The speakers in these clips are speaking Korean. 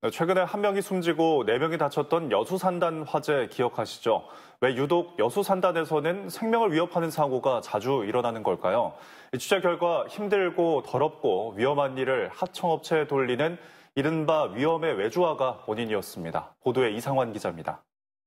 최근에 한 명이 숨지고 4명이 다쳤던 여수산단 화재 기억하시죠? 왜 유독 여수산단에서는 생명을 위협하는 사고가 자주 일어나는 걸까요? 취재 결과 힘들고 더럽고 위험한 일을 하청업체에 돌리는 이른바 위험의 외주화가 원인이었습니다. 보도에 이상환 기자입니다.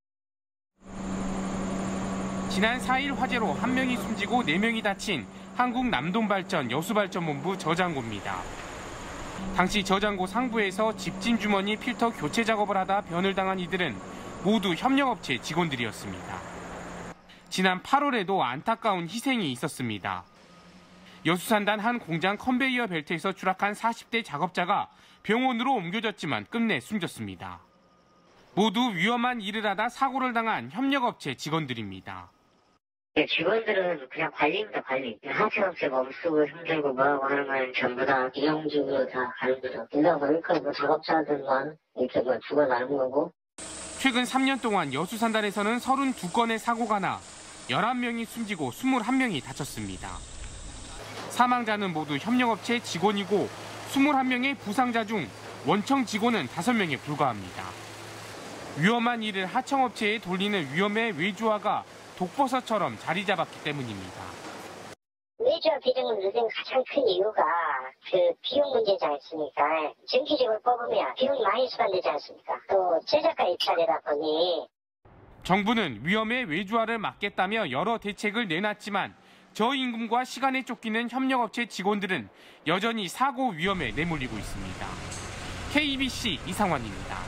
지난 4일 화재로 1명이 숨지고 4명이 다친 한국남동발전 여수발전본부 저장고입니다. 당시 저장고 상부에서 집진 주머니 필터 교체 작업을 하다 변을 당한 이들은 모두 협력업체 직원들이었습니다. 지난 8월에도 안타까운 희생이 있었습니다. 여수산단 한 공장 컨베이어 벨트에서 추락한 40대 작업자가 병원으로 옮겨졌지만 끝내 숨졌습니다. 모두 위험한 일을 하다 사고를 당한 협력업체 직원들입니다. 직원들은 그냥 관리입니다, 관리. 하청업체가 없고 힘들고 뭐하고 하는 건 전부 다 비용적으로 다 가는 거죠. 그러다 보니까 뭐 작업자들만 이렇게 뭐 죽어나는 거고. 최근 3년 동안 여수산단에서는 32건의 사고가 나 11명이 숨지고 21명이 다쳤습니다. 사망자는 모두 협력업체 직원이고 21명의 부상자 중 원청 직원은 5명에 불과합니다. 위험한 일을 하청업체에 돌리는 위험의 외주화가 독버섯처럼 자리 잡았기 때문입니다. 외주화 비중을 늘린 가장 큰 이유가 비용 문제지 않습니까? 정기적으로 뽑으면 비용이 많이 수반되지 않습니까? 또 제작가 입찰이다 보니. 정부는 위험의 외주화를 막겠다며 여러 대책을 내놨지만 저임금과 시간에 쫓기는 협력업체 직원들은 여전히 사고 위험에 내몰리고 있습니다. KBC 이상환입니다.